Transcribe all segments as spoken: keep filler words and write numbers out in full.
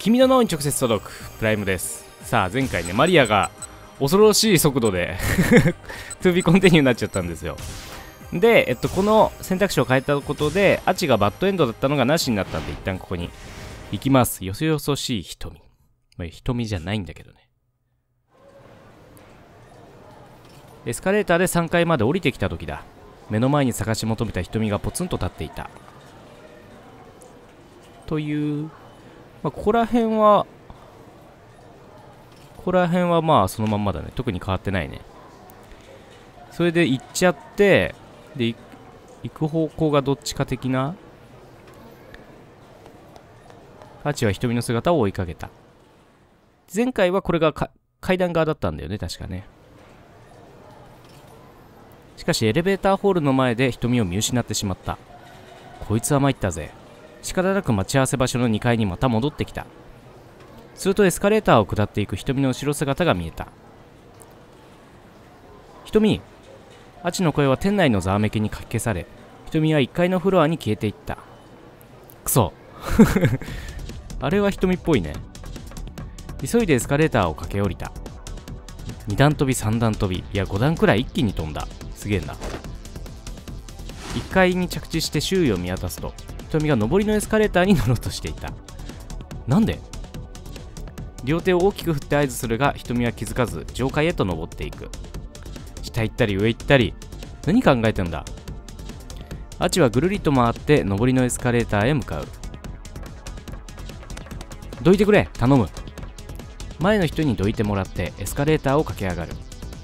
君の脳に直接届くプライムです。さあ前回ねマリアが恐ろしい速度でトゥービーコンティニューになっちゃったんですよ。で、えっと、この選択肢を変えたことでアチがバッドエンドだったのがなしになったんで、一旦ここに行きます。よそよそしい瞳、まあ、瞳じゃないんだけどね。エスカレーターでさんかいまで降りてきた時だ。目の前に探し求めた瞳がポツンと立っていたという、まあ、ここら辺はここら辺はまあそのまんまだね。特に変わってないね。それで行っちゃって、で行く方向がどっちか的な。アチは瞳の姿を追いかけた。前回はこれが階段側だったんだよね、確かね。しかしエレベーターホールの前で瞳を見失ってしまった。こいつは参ったぜ。仕方なく待ち合わせ場所のにかいにまた戻ってきた。するとエスカレーターを下っていく瞳の後ろ姿が見えた。瞳。アチの声は店内のざわめきにかき消され、瞳はいっかいのフロアに消えていった。くそあれは瞳っぽいね。急いでエスカレーターを駆け下りた。に段飛びさん段飛び、いやご段くらい一気に飛んだ。すげえな。いっかいに着地して周囲を見渡すと、瞳が上りのエスカレーターに乗ろうとしていた。なんで？両手を大きく振って合図するが、瞳は気づかず上階へと登っていく。下行ったり上行ったり、何考えてんだ。アチはぐるりと回って上りのエスカレーターへ向かう。どいてくれ、頼む。前の人にどいてもらってエスカレーターを駆け上がる。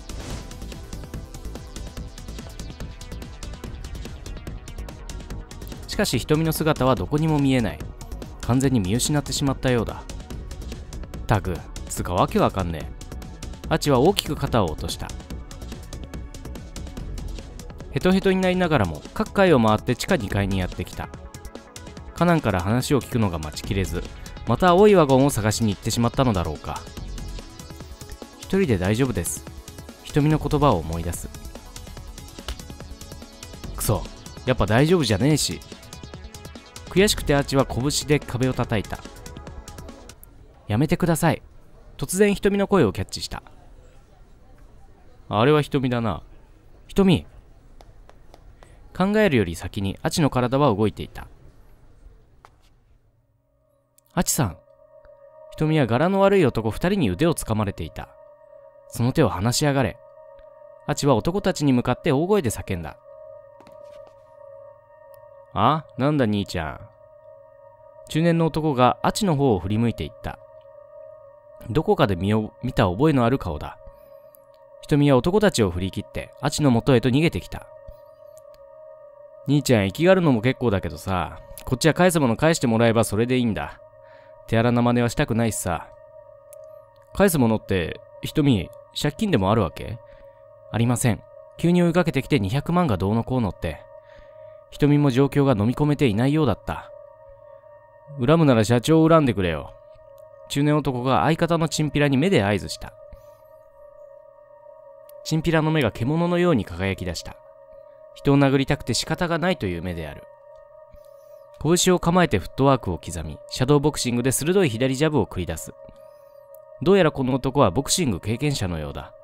しかし瞳の姿はどこにも見えない。完全に見失ってしまったようだ。たく、つうかわけわかんねえ。アチは大きく肩を落とした。ヘトヘトになりながらも各階を回って地下にかいにやってきた。カナンから話を聞くのが待ちきれず、また青いワゴンを探しに行ってしまったのだろうか。一人で大丈夫です。瞳の言葉を思い出す。くそ、やっぱ大丈夫じゃねえし。悔しくてアチは拳で壁を叩いた。やめてください。突然瞳の声をキャッチした。あれは瞳だな。瞳。考えるより先にアチの体は動いていた。アチさん。瞳は柄の悪い男二人に腕をつかまれていた。その手を離しやがれ。アチは男たちに向かって大声で叫んだ。あ、なんだ兄ちゃん。中年の男がアチの方を振り向いていった。どこかで見を見た覚えのある顔だ。瞳は男たちを振り切ってアチの元へと逃げてきた。兄ちゃん、生きがるのも結構だけどさ、こっちは返すもの返してもらえばそれでいいんだ。手荒な真似はしたくないしさ。返すものって瞳、借金でもあるわけ？ありません。急に追いかけてきてにひゃくまんがどうのこうのって。瞳も状況が飲み込めていないようだった。恨むなら社長を恨んでくれよ。中年男が相方のチンピラに目で合図した。チンピラの目が獣のように輝き出した。人を殴りたくて仕方がないという目である。拳を構えてフットワークを刻み、シャドーボクシングで鋭い左ジャブを繰り出す。どうやらこの男はボクシング経験者のようだ。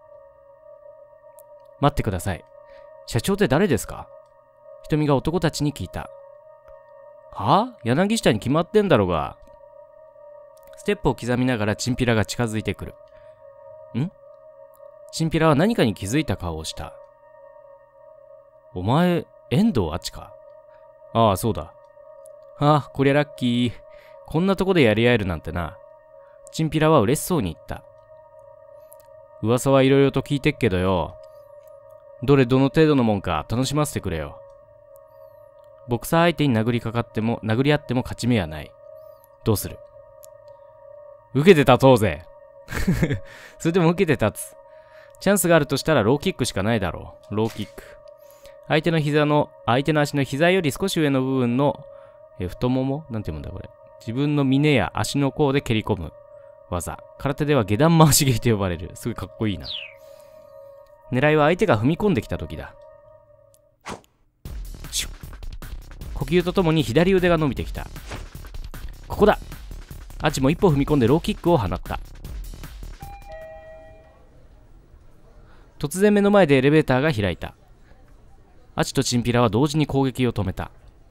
待ってください。社長って誰ですか？瞳が男たちに聞いた。はぁ？柳下に決まってんだろうが。ステップを刻みながらチンピラが近づいてくる。ん？チンピラは何かに気づいた顔をした。お前、遠藤あちか？ああ、そうだ。ああ、こりゃラッキー。こんなとこでやり合えるなんてな。チンピラは嬉しそうに言った。噂はいろいろと聞いてっけどよ。どれどの程度のもんか楽しませてくれよ。ボクサー相手に殴りかかっても、殴り合っても勝ち目はない。どうする？受けて立とうぜ。それでも受けて立つ。チャンスがあるとしたらローキックしかないだろう。ローキック。相手の膝の、相手の足の膝より少し上の部分の、え、太もも？なんて言うんだこれ。自分の峰や足の甲で蹴り込む技。空手では下段回し蹴りと呼ばれる。すごいかっこいいな。狙いは相手が踏み込んできた時だ。呼吸とともに左腕が伸びてきた。ここだ。 アチも一歩踏み込んでローキックを放った。突然目の前でエレベーターが開いた。アチとチンピラは同時に攻撃を止めた。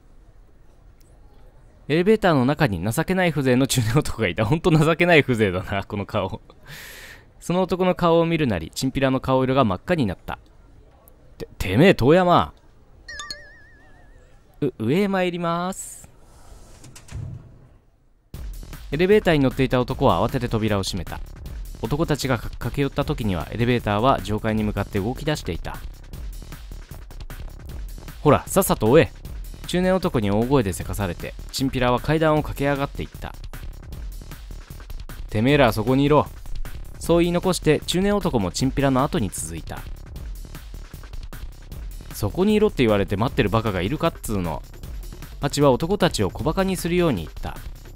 エレベーターの中に情けない風情の中年男がいた。ほんと情けない風情だな、この顔。その男の顔を見るなり、チンピラの顔色が真っ赤になった。て、てめえ、遠山。う、上へ参ります。エレベーターに乗っていた男は慌てて扉を閉めた。男たちが駆け寄った時にはエレベーターは上階に向かって動き出していた。ほら、さっさと追え。中年男に大声でせかされて、チンピラは階段を駆け上がっていった。てめえらそこにいろ。そう言い残して中年男もチンピラの後に続いた。そこにいろって言われて待ってるバカがいるかっつうの。アチは男たちを小バカにするように言った。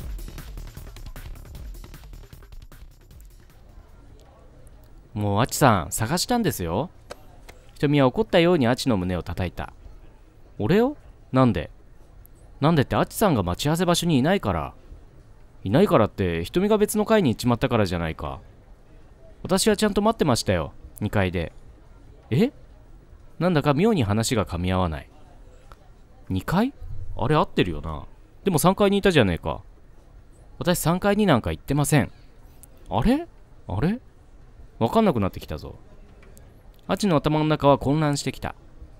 もうアチさん探したんですよ。瞳は怒ったようにアチの胸を叩いた。俺を？なんで？なんでってアチさんが待ち合わせ場所にいないから。いないからって瞳が別の階に行っちまったからじゃないか。私はちゃんと待ってましたよ、にかいで。え？なんだか妙に話が噛み合わない。にかい？あれ合ってるよな。でもさんがいにいたじゃねえか。私さんがいになんか行ってません。あれ？あれ？わかんなくなってきたぞ。アチの頭の中は混乱してきた。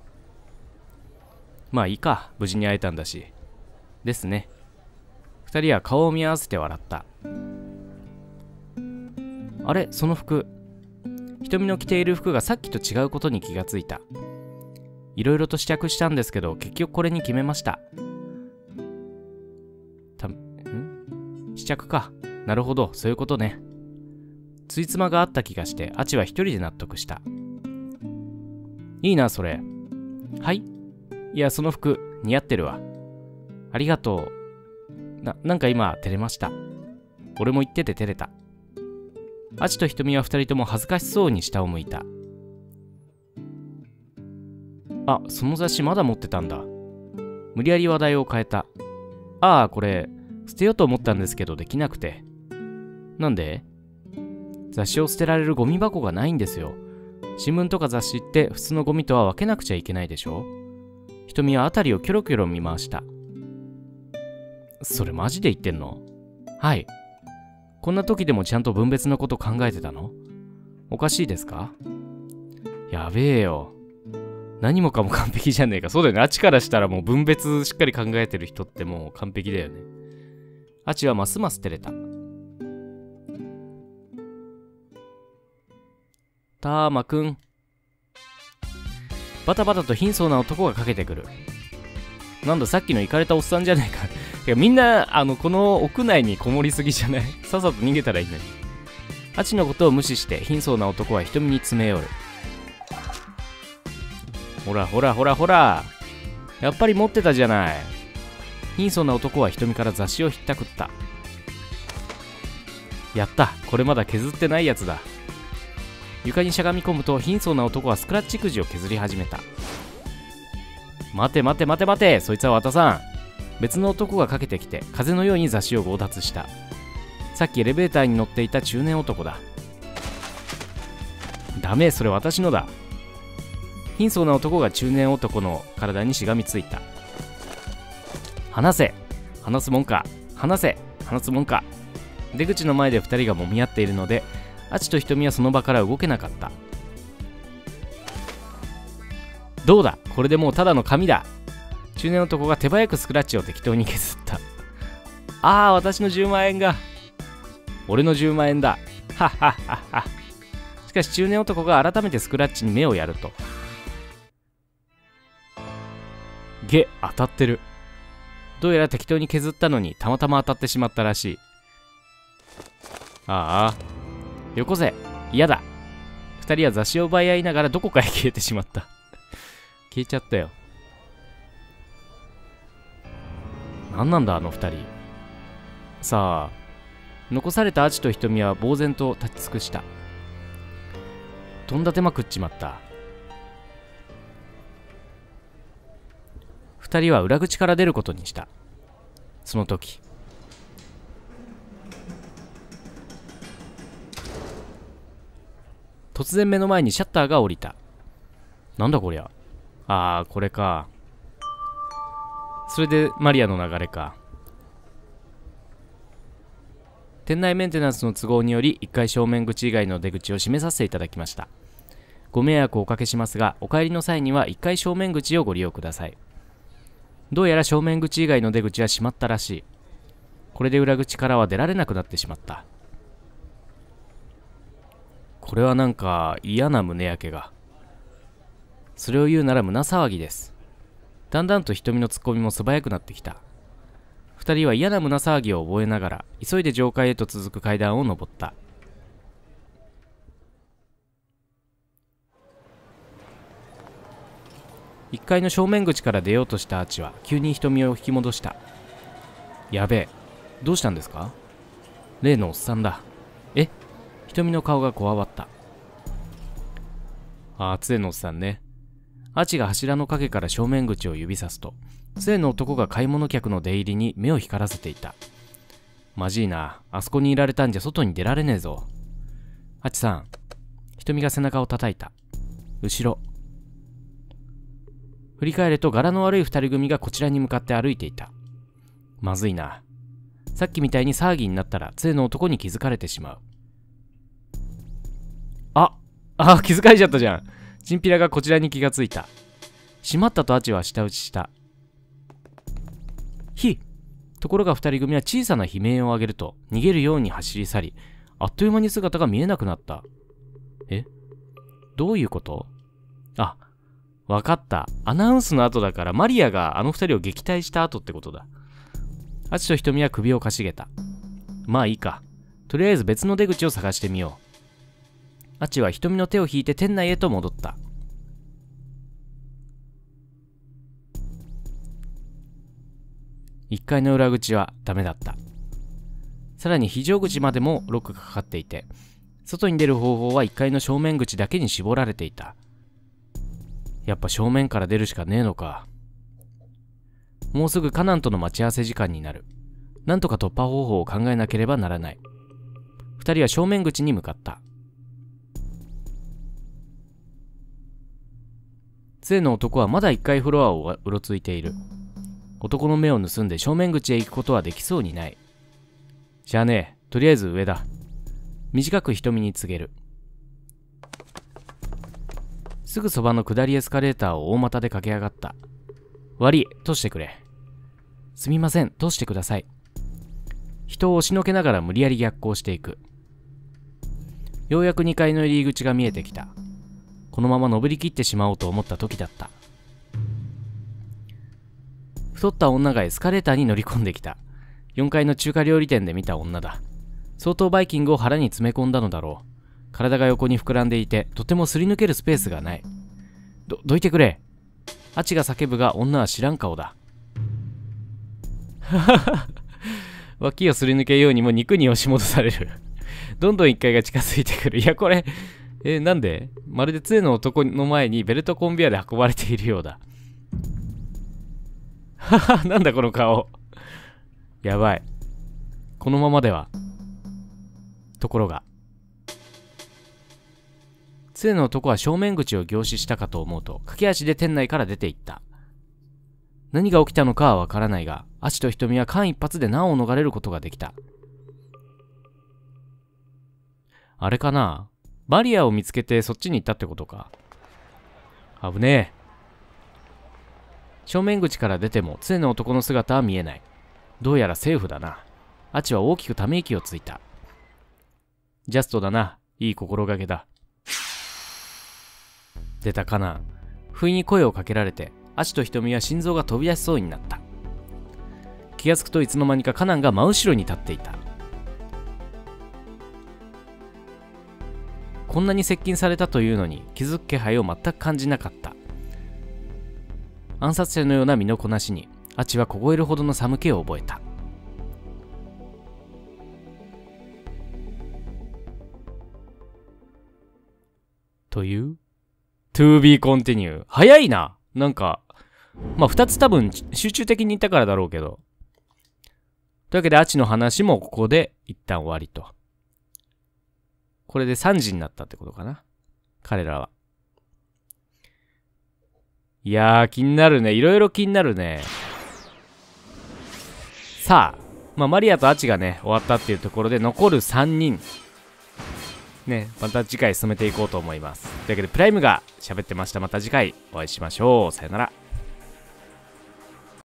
まあいいか、無事に会えたんだし。ですね。二人は顔を見合わせて笑った。あれ、その服。瞳の着ている服がさっきと違うことに気がついた。いろいろと試着したんですけど、結局これに決めました。た、ん？試着か。なるほど、そういうことね。ついつまがあった気がして、アチは一人で納得した。いいな、それ。はい？いや、その服、似合ってるわ。ありがとう。な、なんか今、照れました。俺も言ってて照れた。アチと瞳は二人とも恥ずかしそうに下を向いた。あ、その雑誌まだ持ってたんだ。無理やり話題を変えた。ああ、これ、捨てようと思ったんですけど、できなくて。なんで？雑誌を捨てられるゴミ箱がないんですよ。新聞とか雑誌って普通のゴミとは分けなくちゃいけないでしょ。瞳は辺りをキョロキョロ見回した。それマジで言ってんの？はい。こんな時でもちゃんと分別のこと考えてたの？おかしいですか？やべえよ。何もかも完璧じゃねえか。そうだよね。アチからしたらもう分別しっかり考えてる人ってもう完璧だよね。アチはますます照れた。たーまくん。バタバタと貧相な男がかけてくる。なんださっきのイカれたおっさんじゃないか。いやみんなあのこの屋内にこもりすぎじゃない？さっさと逃げたらいいのに。アチのことを無視して貧相な男は瞳に詰め寄る。ほらほらほらほら。やっぱり持ってたじゃない。貧相な男は瞳から雑誌をひったくった。やった。これまだ削ってないやつだ。床にしゃがみ込むと貧相な男はスクラッチくじを削り始めた。待て待て待て待て、そいつは渡さん。別の男がかけてきて風のように雑誌を強奪した。さっきエレベーターに乗っていた中年男だ。ダメ、それ私のだ。貧相な男が中年男の体にしがみついた。離せ、離すもんか、離せ、離すもんか。出口の前で二人が揉み合っているので、アチと瞳はその場から動けなかった。どうだ、これでもうただの紙だ。中年男が手早くスクラッチを適当に削った。ああ、私のじゅうまんえんが。俺のじゅうまんえんだ。はっはっはっは。しかし中年男が改めてスクラッチに目をやると。ゲ、当たってる。どうやら適当に削ったのにたまたま当たってしまったらしい。ああ。よこせ。嫌だ。二人は雑誌を奪い合いながらどこかへ消えてしまった。消えちゃったよ。何なんだあの二人。さあ、残されたアチと瞳は呆然と立ち尽くした。とんだ手間食っちまった。二人は裏口から出ることにした。その時、 突然目の前にシャッターが降りた。なんだこりゃ。あー、これか。それでマリアの流れか。店内メンテナンスの都合によりいっかい正面口以外の出口を閉めさせていただきました。ご迷惑をおかけしますが、お帰りの際にはいっかい正面口をご利用ください。どうやら正面口以外の出口は閉まったらしい。これで裏口からは出られなくなってしまった。これはなんか嫌な胸焼けが。それを言うなら胸騒ぎです。だんだんと瞳のツッコミも素早くなってきた。二人は嫌な胸騒ぎを覚えながら急いで上階へと続く階段を上った。いっかいの正面口から出ようとしたアーチは急に瞳を引き戻した。やべえ、どうしたんですか？例のおっさんだ。え？瞳の顔がこわばった。ああ、杖のおっさんね。アーチが柱の陰から正面口を指さすと、杖の男が買い物客の出入りに目を光らせていた。まじいな、あそこにいられたんじゃ外に出られねえぞ。アーチさん。瞳が背中を叩いた。後ろ。振り返ると柄の悪い二人組がこちらに向かって歩いていた。まずいな。さっきみたいに騒ぎになったら杖の男に気づかれてしまう。ああ、気づかれちゃったじゃん。チンピラがこちらに気がついた。しまったとアチは舌打ちした。ひところが二人組は小さな悲鳴を上げると逃げるように走り去り、あっという間に姿が見えなくなった。え？どういうこと？あ、わかった。アナウンスの後だからマリアがあの二人を撃退した後ってことだ。アチと瞳は首をかしげた。まあいいか。とりあえず別の出口を探してみよう。アチは瞳の手を引いて店内へと戻った。いっかいの裏口はダメだった。さらに非常口までもロックがかかっていて、外に出る方法はいっかいの正面口だけに絞られていた。やっぱ正面から出るしかねえのか。もうすぐカナンとの待ち合わせ時間になる。なんとか突破方法を考えなければならない。二人は正面口に向かった。杖の男はまだいっかいフロアをうろついている。男の目を盗んで正面口へ行くことはできそうにない。じゃあねえ、とりあえず上だ。短く瞳に告げる。すぐそばの下りエスカレーターを大股で駆け上がった。悪い、通してくれ。すみません、通してください。人を押しのけながら無理やり逆行していく。ようやくにかいの入り口が見えてきた。このまま登り切ってしまおうと思った時だった。太った女がエスカレーターに乗り込んできた。よんかいの中華料理店で見た女だ。相当バイキングを腹に詰め込んだのだろう。体が横に膨らんでいて、とてもすり抜けるスペースがない。ど、どいてくれ。アチが叫ぶが女は知らん顔だ。ははは。脇をすり抜けようにも肉に押し戻される。どんどんいっかいが近づいてくる。いや、これ、え、なんで？まるで杖の男の前にベルトコンベヤで運ばれているようだ。はは、なんだこの顔。やばい。このままでは。ところが。杖の男は正面口を凝視したかと思うと、駆け足で店内から出て行った。何が起きたのかはわからないが、アチと瞳は間一髪で難を逃れることができた。あれかな？バリアを見つけてそっちに行ったってことか。危ねえ。正面口から出ても杖の男の姿は見えない。どうやらセーフだな。アチは大きくため息をついた。ジャストだな。いい心がけだ。出たカナン。不意に声をかけられて、アチと瞳は心臓が飛び出しそうになった。気がつくといつの間にかカナンが真後ろに立っていた。こんなに接近されたというのに気づく気配を全く感じなかった。暗殺者のような身のこなしにアチは凍えるほどの寒気を覚えた。という To be continue。 早いな。なんかまあふたつ多分集中的に言ったからだろうけど。というわけでアチの話もここで一旦終わりと。これでさんじになったってことかな。 彼らは。いやー、気になるね。いろいろ気になるね。さあ、まあ、マリアとアチがね、終わったっていうところで、残るさんにん。ね、また次回進めていこうと思います。というわけで、プライムが喋ってました。また次回お会いしましょう。さよなら。